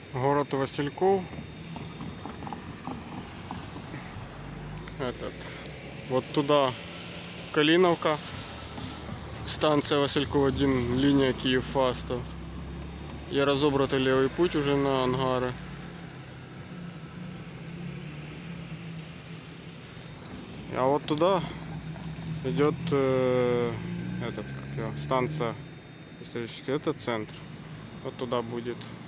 город Васильков. Вот туда Калиновка, станция Васильков 1, линия Киев-Фастов. Є розобратий левый путь уже на ангары. А вот туда идет станция историческая, это центр. Вот туда будет